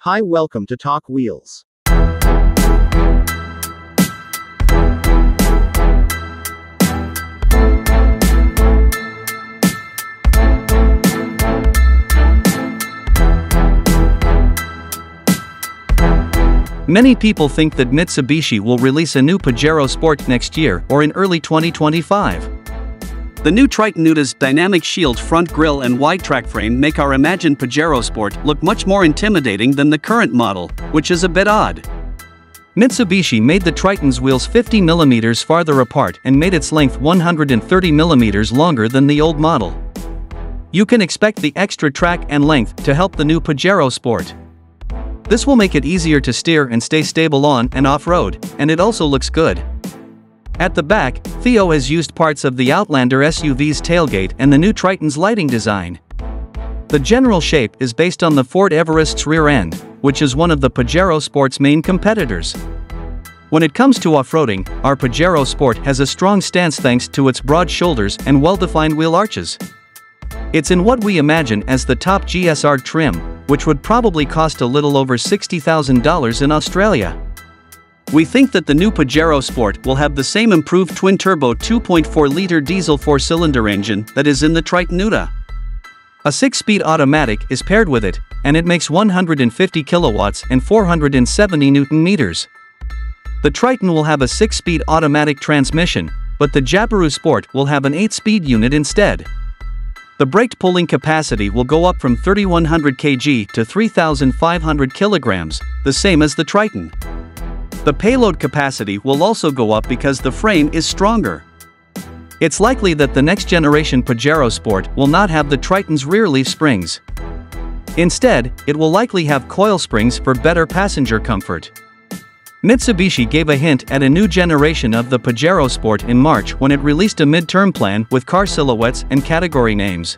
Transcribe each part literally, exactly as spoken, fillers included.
Hi, welcome to Talk Wheels. Many people think that Mitsubishi will release a new Pajero Sport next year or in early twenty twenty-five. The new Triton Nuda's dynamic shield front grille and wide track frame make our imagined Pajero Sport look much more intimidating than the current model, which is a bit odd. Mitsubishi made the Triton's wheels fifty millimeters farther apart and made its length one hundred thirty millimeters longer than the old model. You can expect the extra track and length to help the new Pajero Sport. This will make it easier to steer and stay stable on and off-road, and it also looks good. At the back, Theo has used parts of the Outlander S U V's tailgate and the new Triton's lighting design. The general shape is based on the Ford Everest's rear end, which is one of the Pajero Sport's main competitors. When it comes to off-roading, our Pajero Sport has a strong stance thanks to its broad shoulders and well-defined wheel arches. It's in what we imagine as the top G S R trim, which would probably cost a little over sixty thousand dollars in Australia. We think that the new Pajero Sport will have the same improved twin-turbo two point four liter diesel four-cylinder engine that is in the Triton Nuda. A six-speed automatic is paired with it, and it makes one hundred fifty kilowatts and four hundred seventy newton meters. The Triton will have a six-speed automatic transmission, but the Jabiru Sport will have an eight-speed unit instead. The brake pulling capacity will go up from thirty-one hundred kilograms to three thousand five hundred kilograms, the same as the Triton. The payload capacity will also go up because the frame is stronger. It's likely that the next generation Pajero Sport will not have the Triton's rear leaf springs. Instead, it will likely have coil springs for better passenger comfort. Mitsubishi gave a hint at a new generation of the Pajero Sport in March when it released a mid-term plan with car silhouettes and category names.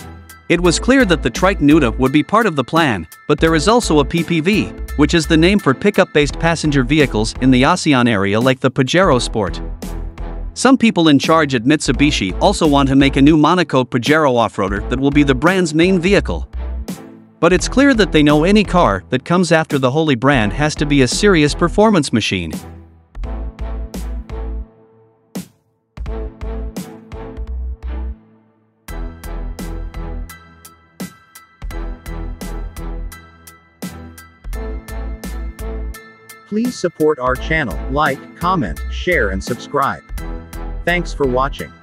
It was clear that the Triton Nuda would be part of the plan, but there is also a P P V, which is the name for pickup-based passenger vehicles in the ASEAN area like the Pajero Sport. Some people in charge at Mitsubishi also want to make a new Monaco Pajero off-roader that will be the brand's main vehicle. But it's clear that they know any car that comes after the holy brand has to be a serious performance machine. Please support our channel, like, comment, share and subscribe. Thanks for watching.